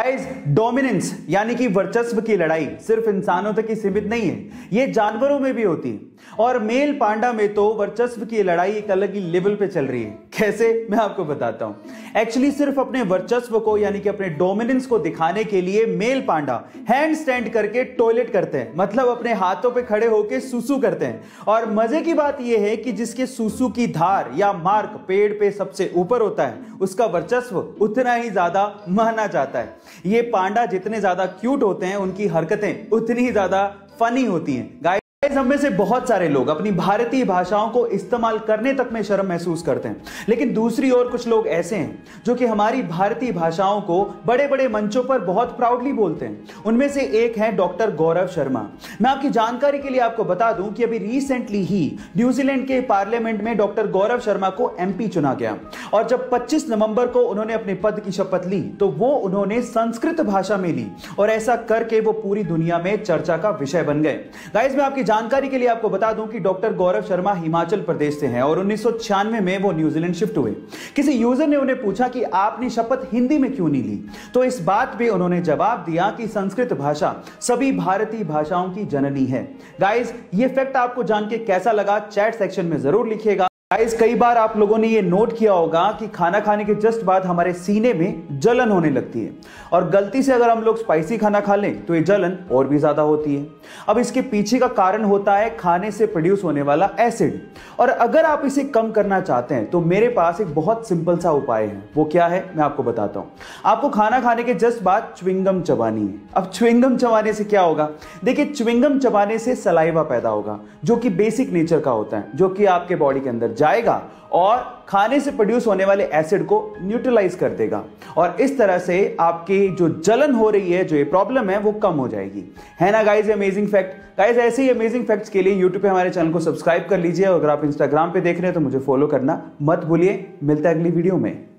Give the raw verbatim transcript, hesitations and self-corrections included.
Guys, dominance यानी कि वर्चस्व की लड़ाई सिर्फ इंसानों तक ही सीमित नहीं है, ये जानवरों में भी होती है। और मेल पांडा में तो वर्चस्व की लड़ाई एक अलग ही लेवल पे चल रही है। कैसे, मैं आपको बताता हूं। एक्चुअली सिर्फ अपने वर्चस्व को यानी कि अपने डोमिनेंस को दिखाने के लिए मेल पांडा हैंड स्टैंड करके टॉयलेट करते हैं, मतलब अपने हाथों पे खड़े होकर सुसु करते हैं। और मजे की बात यह है कि जिसके सुसु की धार या मार्क पेड़ पे सबसे ऊपर होता है, उसका वर्चस्व उतना ही ज्यादा माना जाता है। ये पांडा जितने ज्यादा क्यूट होते हैं, उनकी हरकतें उतनी ही ज्यादा फनी होती हैं। गाइस, हम में से बहुत सारे लोग अपनी भारतीय भाषाओं को इस्तेमाल करने तक में शर्म महसूस करते हैं, लेकिन दूसरी ओर कुछ लोग ऐसे हैं जो कि हमारी भारतीय भाषाओं को बड़े बड़े मंचों पर बहुत प्राउडली बोलते हैं। उनमें से एक है डॉक्टर गौरव शर्मा। मैं आपकी जानकारी के लिए आपको बता दूं कि अभी रिसेंटली ही न्यूजीलैंड के पार्लियामेंट में डॉक्टर गौरव शर्मा को एमपी चुना गया, और जब पच्चीस नवंबर को उन्होंने अपने पद की शपथ ली तो वो उन्होंने संस्कृत भाषा में ली, और ऐसा करके वो पूरी दुनिया में चर्चा का विषय बन गए। गाइस, मैं आपकी जानकारी के लिए आपको बता दूं कि डॉक्टर गौरव शर्मा हिमाचल प्रदेश से हैं और उन्नीस सौ छियानवे में वो न्यूजीलैंड शिफ्ट हुए। किसी यूजर ने उन्हें पूछा कि आपने शपथ हिंदी में क्यों नहीं ली, तो इस बात पे उन्होंने जवाब दिया कि संस्कृत भाषा सभी भारतीय भाषाओं की जननी है। गाइस, ये फैक्ट आपको जान के कैसा लगा, चैट सेक्शन में जरूर लिखिएगा। गाइस, कई बार आप लोगों ने ये नोट किया होगा कि खाना खाने के जस्ट बाद हमारे सीने में जलन होने लगती है, और गलती से अगर हम लोग स्पाइसी खाना खा लें तो ये जलन और भी ज्यादा होती है। अब इसके पीछे का कारण होता है खाने से प्रोड्यूस होने वाला एसिड, और अगर आप इसे कम करना चाहते हैं तो मेरे पास एक बहुत सिंपल सा उपाय है। वो क्या है, मैं आपको बताता हूं। आपको खाना खाने के जस्ट बाद च्युइंगम चबानी है। अब च्युइंगम चबाने से क्या होगा, देखिए, च्युइंगम चबाने से सलाइवा पैदा होगा जो कि बेसिक नेचर का होता है, जो कि आपके बॉडी के अंदर जाएगा और खाने से प्रोड्यूस होने वाले एसिड को न्यूट्रलाइज कर देगा, और इस तरह से आपकी जो जलन हो रही है, जो ये प्रॉब्लम है, वो कम हो जाएगी। है ना गाइस, अमेजिंग फैक्ट। गाइस, ऐसे ही अमेजिंग फैक्ट्स के लिए यूट्यूब पे हमारे चैनल को सब्सक्राइब कर लीजिए, और अगर आप इंस्टाग्राम पे देख रहे हैं तो मुझे फॉलो करना मत भूलिए। मिलता है अगली वीडियो में।